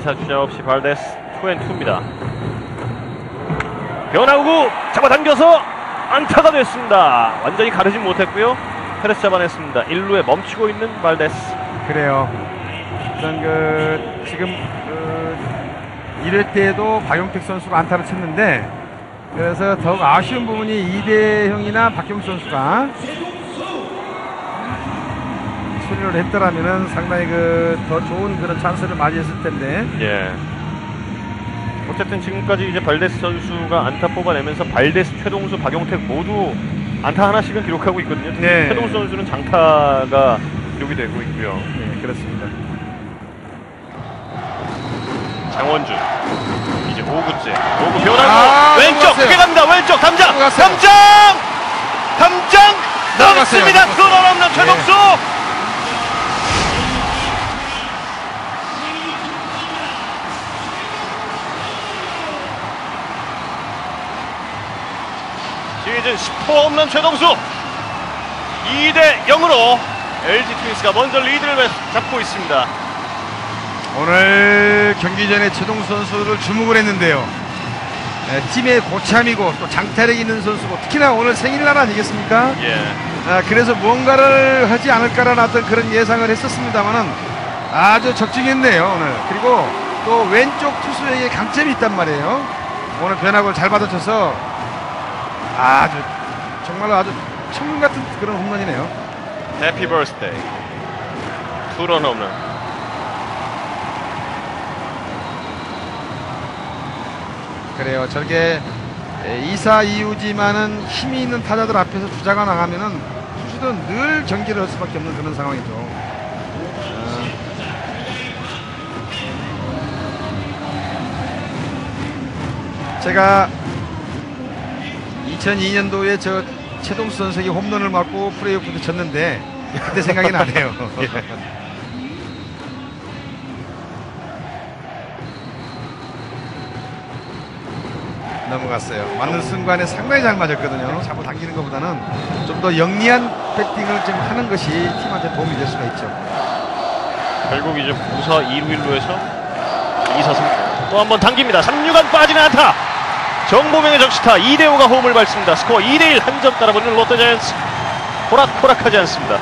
안타 주자 없이 발데스 2&2입니다. 변화구 잡아당겨서 안타가 됐습니다. 완전히 가르진 못했고요. 페레스 잡아냈습니다. 1루에 멈추고 있는 발데스. 그래요. 일단 지금 1회 때에도 박용택 선수가 안타를 쳤는데, 그래서 더욱 아쉬운 부분이 이대형이나 박경수 선수가 수리를 했더라면은 상당히 더 좋은 그런 찬스를 맞이했을 텐데. 예. 어쨌든 지금까지 이제 발데스 선수가 안타 뽑아내면서 발데스, 최동수, 박용택 모두 안타 하나씩은 기록하고 있거든요. 네. 최동수 선수는 장타가 기록이 되고 있고요. 네, 그렇습니다. 장원준 이제 5구째 5구 변화구 왼쪽 크게 갑니다. 왼쪽 담장 넘습니다. 투런 없는 최동수. 시즌 10호 홈런 최동수. 2대0으로 LG 트윈스가 먼저 리드를 잡고 있습니다. 오늘 경기 전에 최동수 선수를 주목을 했는데요. 팀의 고참이고 또 장타력 있는 선수고, 특히나 오늘 생일날 아니겠습니까? 예. 그래서 무언가를 하지 않을까라는 어떤 그런 예상을 했었습니다만은 아주 적중했네요 오늘. 그리고 또 왼쪽 투수에게 강점이 있단 말이에요. 오늘 변화구를 잘 받아쳐서 정말로 아주 천문 같은 그런 홈런이네요. 해피 버스데이 투런 홈런. 그래요. 저게 2사 2루지만은 힘이 있는 타자들 앞에서 주자가 나가면은 투수들은 늘 경기를 할 수밖에 없는 그런 상황이죠. 제가 2002년도에 저 최동수 선수에게 홈런을 맞고 플레이오프도 졌는데 그때 생각이 나네요. 넘어갔어요. 맞는 순간에 상당히 잘 맞았거든요. 잡아당기는 것보다는 좀 더 영리한 배팅을 좀 하는 것이 팀한테 도움이 될 수가 있죠. 결국 이제 9사 2루 1루에서 2사 3루 또 한번 당깁니다. 3루간 빠지는 안타. 정보명의 적시타 2대5가 홈을 밟습니다. 스코어 2대1 한 점 따라붙는 롯데자이언츠. 호락호락하지 않습니다.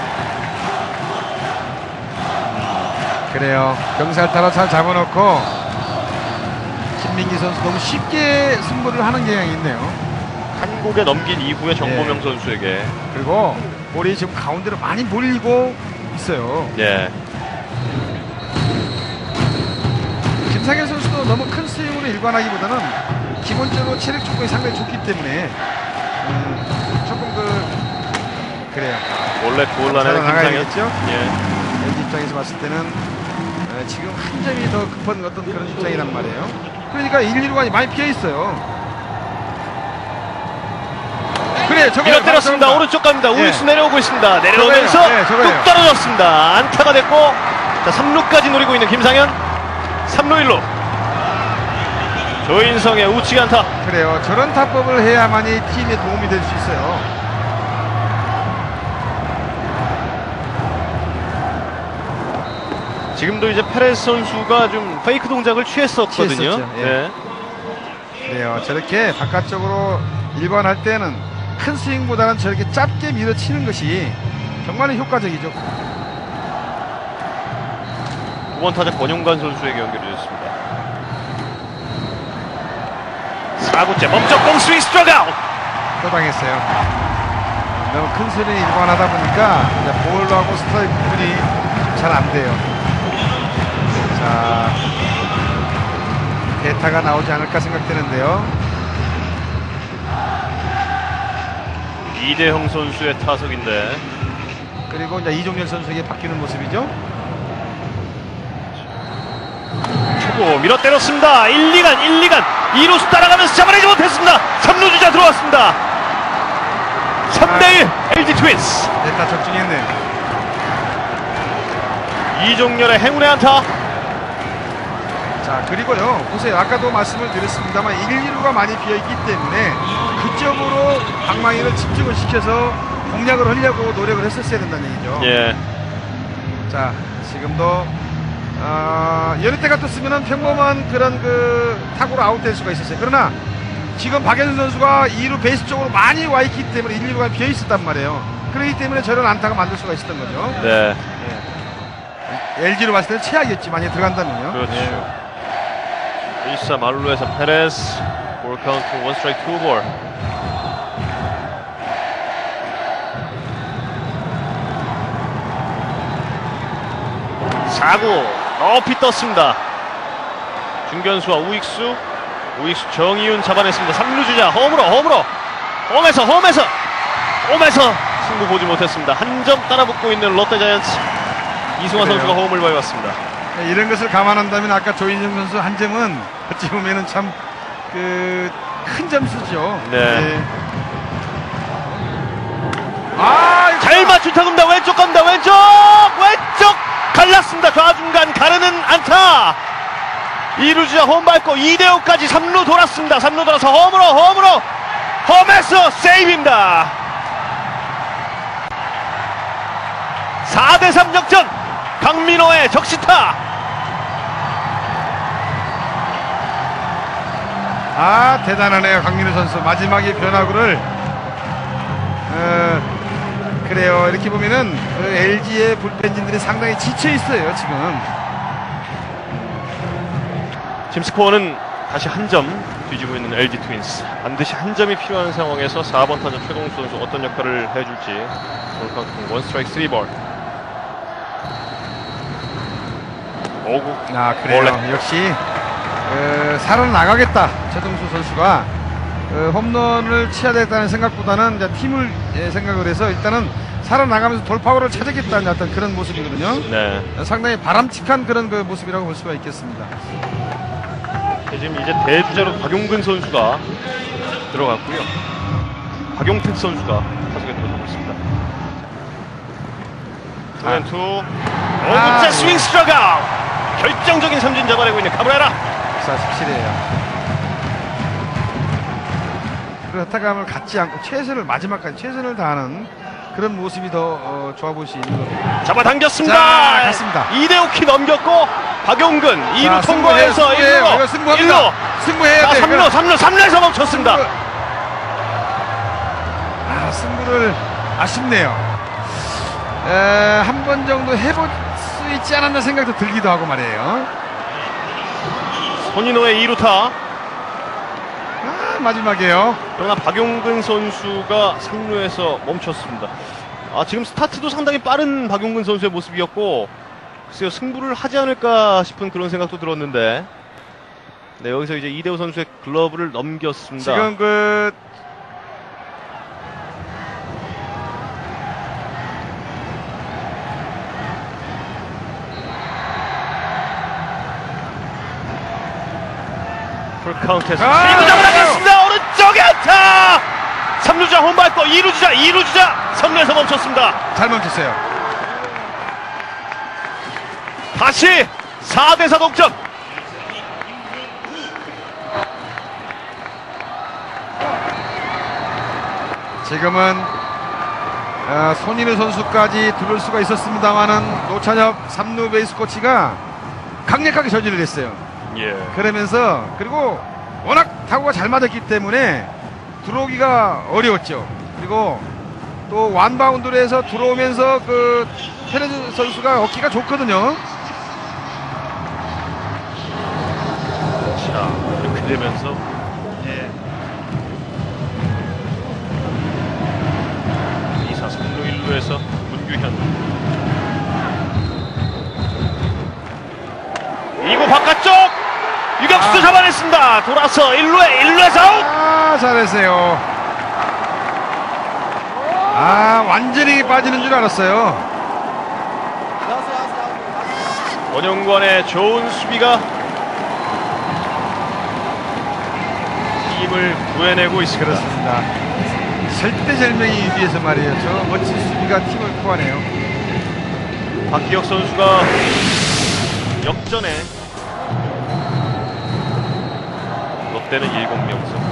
그래요. 경살타로 잘 잡아놓고 김민기 선수 너무 쉽게 승부를 하는 경향이 있네요. 한 곡에 넘긴 이후에 정보명 선수에게. 그리고 볼이 지금 가운데로 많이 몰리고 있어요. 예. 김상현 선수도 너무 큰 스윙으로 일관하기보다는 기본적으로 체력 조건이 상당히 좋기 때문에 조금 그래요. 원래 곤란해는 나가야겠죠. 예. LG 입장에서 봤을 때는 지금 한 점이 더 급한 어떤 그런 입장이란 말이에요. 그러니까 1, 2루가 많이 피해 있어요. 그래, 밀어 때렸습니다. 오른쪽 갑니다. 우익수 내려오고 있습니다. 내려오면서 뚝 떨어졌습니다. 안타가 됐고, 자 3루까지 노리고 있는 김상현. 3루 1루. 조인성의 우측 안타. 그래요. 저런 타법을 해야만이 팀에 도움이 될 수 있어요. 지금도 이제 페레스 선수가 좀 페이크 동작을 취했었거든요. 예. 그래요. 저렇게 바깥쪽으로 일반할 때는 큰 스윙보다는 저렇게 짧게 밀어치는 것이 정말 효과적이죠. 9번 타자 권용관 선수에게 연결되었습니다. 4구째 멈쩍 공 스윙 스트라이크 아웃. 또 당했어요. 너무 큰 스윙이 일반하다 보니까 볼하고 스트라이크 구분이 잘 안 돼요. 자, 대타가 나오지 않을까 생각되는데요. 이대형 선수의 타석인데, 그리고 이제 이종렬 선수에게 바뀌는 모습이죠. 초구 밀어 때렸습니다. 1, 2간 2루수 따라가면서 잡아내지 못했습니다. 3루 주자 들어왔습니다. 3대1 LG 트윈스. 대타 적중했네. 이종렬의 행운의 안타. 자, 그리고요, 보세요. 아까도 말씀을 드렸습니다만 1, 2루가 많이 비어있기 때문에 그쪽으로 방망이를 집중을 시켜서 공략을 하려고 노력을 했었어야 된다는 얘기죠. 예. 자, 지금도 여느 때 같았으면 평범한 그런 그 타구로 아웃될 수가 있었어요. 그러나 지금 박현수 선수가 2루 베이스 쪽으로 많이 와 있기 때문에 1, 2루가 비어 있었단 말이에요. 그렇기 때문에 저런 안타가 만들 수가 있었던 거죠. 네. LG로 봤을 때는 최악이었지, 만약에 들어간다면요. 그렇죠. 1사 말루에서 페레스 볼 카운트 1 스트라이크 2 볼. 사구 높이 떴습니다. 중견수와 우익수 정이윤 잡아냈습니다. 3루 주자 홈으로 홈에서 승부 보지 못했습니다. 한 점 따라붙고 있는 롯데자이언츠. 이승환 그래요. 선수가 홈을 밟았습니다. 이런 것을 감안한다면 아까 조인정 선수 한 점은 어찌 보면은 참 그 큰 점수죠. 네. 잘 맞춘 타구입니다. 왼쪽 갑니다. 왼쪽 갈랐습니다. 좌중간 가르는 안타. 2루주자 홈 밟고 2대5까지 3루 돌았습니다. 3루 돌아서 홈에서 세이브입니다. 4대3 역전. 강민호의 적시타. 대단하네요. 강민호 선수 마지막에 변화구를 그래요. 이렇게 보면은 그 LG의 불펜진들이 상당히 지쳐 있어요 지금. 지금 스코어는 다시 한 점 뒤지고 있는 LG 트윈스. 반드시 한 점이 필요한 상황에서 4번 타자 최동수 선수 어떤 역할을 해줄지. 볼 카운트 1 스트라이크 3 볼. 오구. 그래요. 원래. 역시 살아나가겠다. 최동수 선수가 홈런을 치야 되겠다는 생각보다는 이제 팀을 생각을 해서 일단은 살아나가면서 돌파구를 찾았겠다는 어떤 그런 모습이거든요. 네. 상당히 바람직한 그런 그 모습이라고 볼 수가 있겠습니다. 지금 이제 대주자로 박용근 선수가 들어갔고요. 박용택 선수가 타석에 들어서고 있습니다. 2&2. 5구째 스윙 스트라이크 아웃. 결정적인 삼진 잡아내고 있는 카브레라. 확실해요. 그렇다감을 갖지 않고 마지막까지 최선을 다하는 그런 모습이 더 좋아 보일 수 있는 겁니다. 잡아당겼습니다. 자, 갔습니다. 2대5키 넘겼고 박용근 2루 통과해서 1루 승부합니다. 승부해야 돼. 3루에서 멈췄습니다. 승부를 아쉽네요. 한 번 정도 해볼 수 있지 않았나 생각도 들기도 하고 말이에요. 손인호의 2루타. 마지막이에요. 그러나 박용근 선수가 3루에서 멈췄습니다. 지금 스타트도 상당히 빠른 박용근 선수의 모습이었고, 글쎄요, 승부를 하지 않을까 싶은 그런 생각도 들었는데, 네, 여기서 이제 이대호 선수의 글러브를 넘겼습니다. 지금 그 풀카운트에서 2루 잡아당겼습니다. 오른쪽에 안타. 3루주자 홈 밟고 2루주자 3루에서 멈췄습니다. 잘 멈췄어요. 다시 4대4 동점. 지금은 손인우 선수까지 들을 수가 있었습니다만은 노찬엽 3루 베이스 코치가 강력하게 저지를 했어요. 예. 그러면서 그리고 워낙 타구가 잘 맞았기 때문에 들어오기가 어려웠죠. 그리고 또 완바운드로 해서 들어오면서 그 페레즈 선수가 어깨가 좋거든요. 자, 이렇게 되면서 2사 3루 1루에서 문규현 2구 바깥쪽 유격수 잡아냈습니다. 돌아서 1루에서 아웃. 잘했어요. 완전히 빠지는 줄 알았어요. 원영권의 좋은 수비가 팀을 구해내고 있습니다. 그렇습니다. 절대절명이 위해서 말이에요. 저 멋진 수비가 팀을 구하네요. 박기혁 선수가 역전에 롯데는 7명서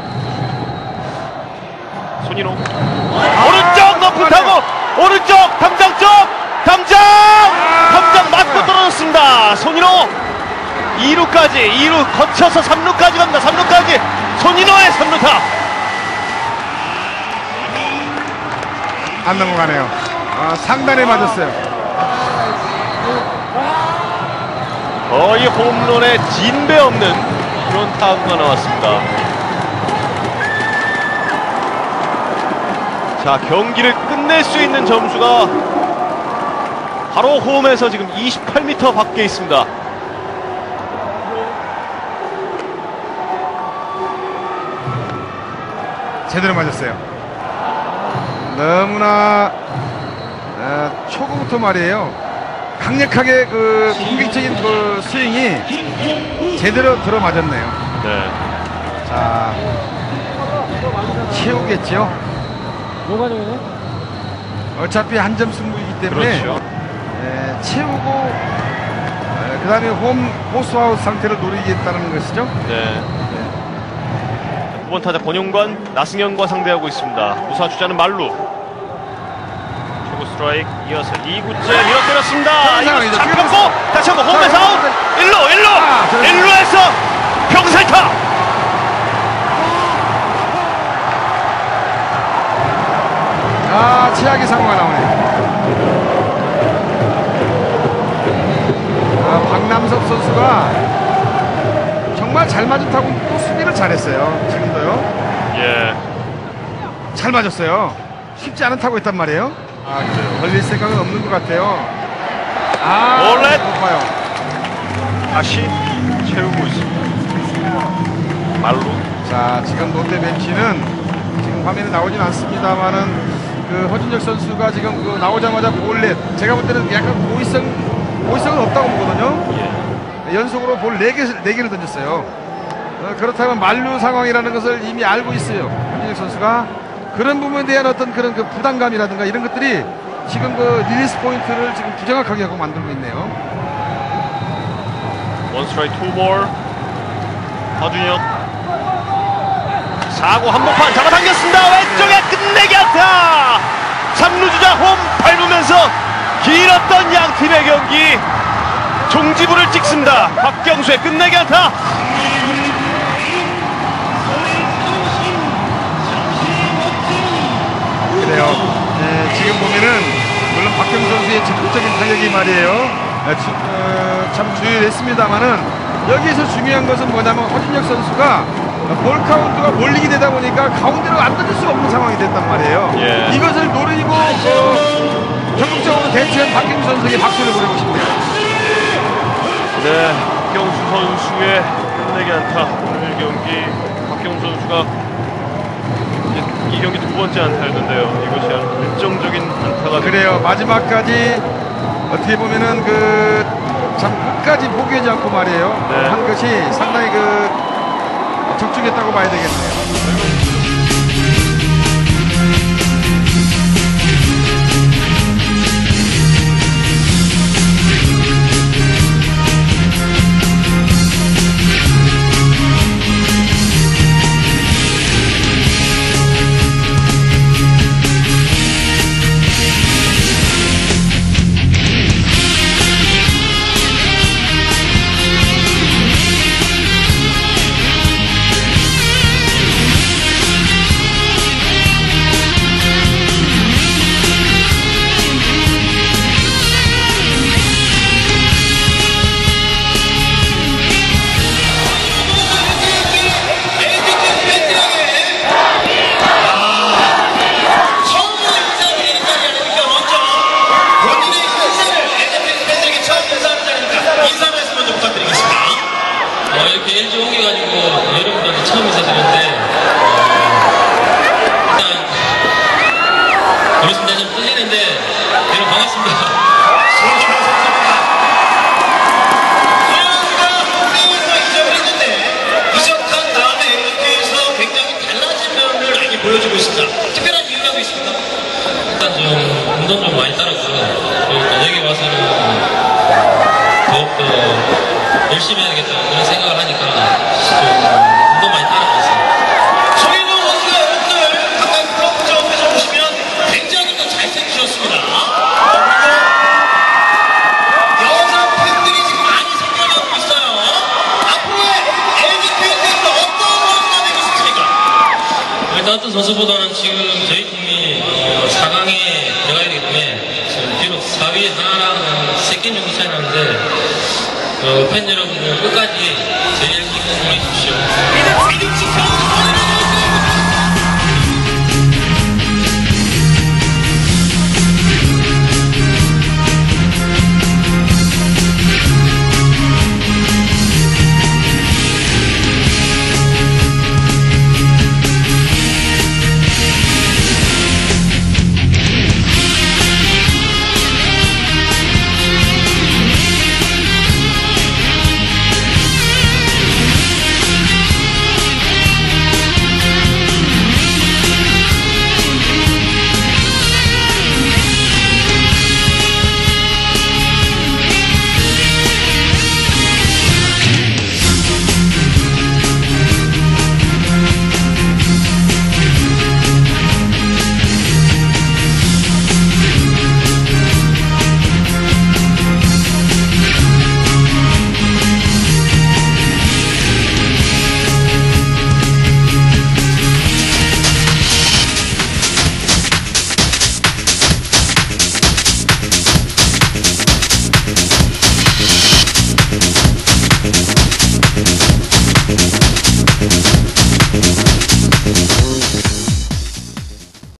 손인호 오른쪽 높은 타고 오른쪽 담장 쪽 담장 맞고 떨어졌습니다. 2루까지 2루 거쳐서 3루까지 갑니다. 3루까지 손인호의 3루타. 안 넘어가네요. 상단에 맞았어요. 거의 홈런에 진배 없는 그런 타구가 나왔습니다. 자, 경기를 끝낼 수 있는 점수가 바로 홈에서 지금 28m 밖에 있습니다. 제대로 맞았어요. 너무나 초구부터 말이에요. 강력하게 그 공격적인 그 스윙이 제대로 들어맞았네요. 네. 자, 채우겠죠. 어차피 한 점 승부이기 때문에 그렇죠. 채우고 그 다음에 호수아웃 상태를 노리겠다는 것이죠. 네. 9번 타자 권용관, 나승현과 상대하고 있습니다. 우사 주자는 말루. 초구 스트라이크 이어서 2구째 밀어 때렸습니다. 상황이죠. 잡혔고 다시 한번 홈에서 아웃. 1루 1루에서 병살타. 최악의 상황가 나오네요. 박남섭 선수가 정말 잘 맞은 타고 또 수비를 잘했어요. 지금도요. 예. 잘 맞았어요. 쉽지 않은 타고 있단 말이에요. 그래요. 걸릴 생각은 없는 것 같아요. 볼넷. 높아요. 다시 채우고 있습니다. 말루. 자, 지금 롯데 벤치는 지금 화면에 나오진 않습니다만은 그 허준혁 선수가 지금 그 나오자마자 볼넷, 제가 볼 때는 약간 고의성은 없다고 보거든요. 예. 연속으로 볼 4개를 던졌어요. 그렇다면 만루 상황이라는 것을 이미 알고 있어요. 허준혁 선수가 그런 부분에 대한 어떤 그런 그 부담감이라든가 이런 것들이 지금 그 릴리스 포인트를 지금 부정확하게 하고 만들고 있네요. 원 스트라이크 투 볼. 허준혁 4구 한복판 잡아당겼습니다. 왼쪽에 끝내기 안타. 3루 주자 홈 밟으면서 길었던 양 팀의 경기 종지부를 찍습니다. 박경수의 끝내기 안타. 그래요. 지금 보면은 물론 박경수 선수의 적극적인 타격이 말이에요. 참 주의했습니다만은 여기에서 중요한 것은 뭐냐면 허준혁 선수가 볼 카운트가 몰리게 되다 보니까 가운데로 안 던질 수가 없는 상황이 됐단 말이에요. 예. 이것을 노리고 적극적으로 대처한 박경수 선수에게 박수를 보내고 싶네요. 네, 박경수 선수의 끝내기 안타. 오늘 경기 박경수 선수가 이 경기 두 번째 안타였는데요. 이것이 아주 결정적인 안타가 그래요. 마지막까지 어떻게 보면은 참 끝까지 포기하지 않고 말이에요. 네. 한 것이 상당히 적중했다고 봐야 되겠네요. 이렇게 LG 옮겨가지고 여러분들한테 처음 인사드렸는데 일단 그렇습니다. 좀 떨리는데 여러분 반갑습니다. 수영이가 홈에서 이적을 했는데 이적한 다음에 LG에서 굉장히 달라진 면을 많이 보여주고 있습니다. 특별한 이유가 있습니까? 일단 좀 운동 좀 많이 따랐고요. 그러니까 여기 와서는 더욱더 열심히 해야겠다 그런 생각을 하니까 좀 운동 많이 따라가고 있습니다. 송인호 선수가 여러분들 가까이 블로그 점에서 보시면 굉장히 또 잘생기셨습니다. 그리고 여자 팬들이 지금 많이 생겨나고 있어요. 선수보다는 지금 저희 팀이 4강에 들어가야 되기 때문에 지금 비록 4위 하나랑 3게임 정도 차이 나는데 팬 여러분들 끝까지 저희를 응원해 주십시오.